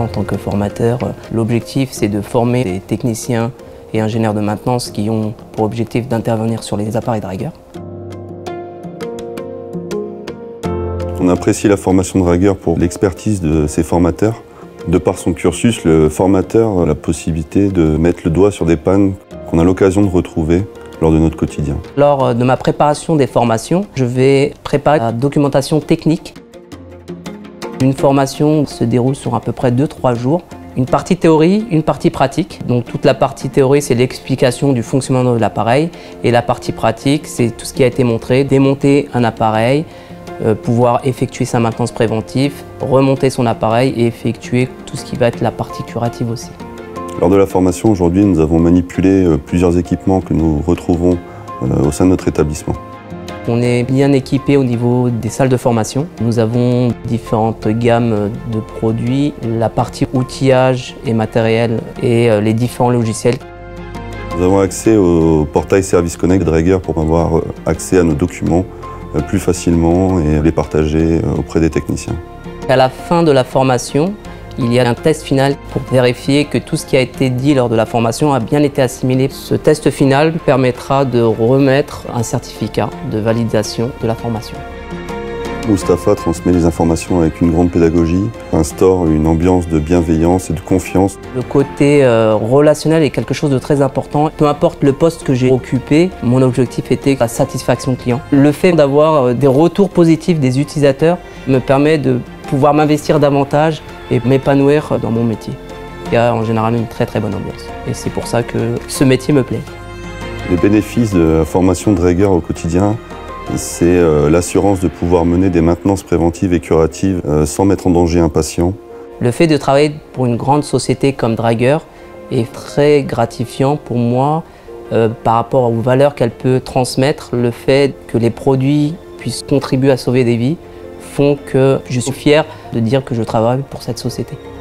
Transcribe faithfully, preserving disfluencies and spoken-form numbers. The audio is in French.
En tant que formateur, l'objectif c'est de former des techniciens et ingénieurs de maintenance qui ont pour objectif d'intervenir sur les appareils dragueurs. On apprécie la formation de dragueur pour l'expertise de ses formateurs. De par son cursus, le formateur a la possibilité de mettre le doigt sur des pannes qu'on a l'occasion de retrouver lors de notre quotidien. Lors de ma préparation des formations, je vais préparer la documentation technique. Une formation se déroule sur à peu près deux trois jours. Une partie théorie, une partie pratique. Donc toute la partie théorie, c'est l'explication du fonctionnement de l'appareil. Et la partie pratique, c'est tout ce qui a été montré, démonter un appareil, euh, pouvoir effectuer sa maintenance préventive, remonter son appareil et effectuer tout ce qui va être la partie curative aussi. Lors de la formation, aujourd'hui, nous avons manipulé euh, plusieurs équipements que nous retrouvons euh, au sein de notre établissement. On est bien équipé au niveau des salles de formation. Nous avons différentes gammes de produits, la partie outillage et matériel et les différents logiciels. Nous avons accès au portail Service Connect Dragueur pour avoir accès à nos documents plus facilement et les partager auprès des techniciens. À la fin de la formation, il y a un test final pour vérifier que tout ce qui a été dit lors de la formation a bien été assimilé. Ce test final permettra de remettre un certificat de validation de la formation. Mustapha transmet les informations avec une grande pédagogie, instaure une ambiance de bienveillance et de confiance. Le côté euh, relationnel est quelque chose de très important. Peu importe le poste que j'ai occupé, mon objectif était la satisfaction client. Le fait d'avoir des retours positifs des utilisateurs me permet de pouvoir m'investir davantage et m'épanouir dans mon métier. Il y a en général une très très bonne ambiance et c'est pour ça que ce métier me plaît. Les bénéfices de la formation de dragueur au quotidien, c'est euh, l'assurance de pouvoir mener des maintenances préventives et curatives euh, sans mettre en danger un patient. Le fait de travailler pour une grande société comme Dragueur est très gratifiant pour moi euh, par rapport aux valeurs qu'elle peut transmettre. Le fait que les produits puissent contribuer à sauver des vies font que je suis fier de dire que je travaille pour cette société.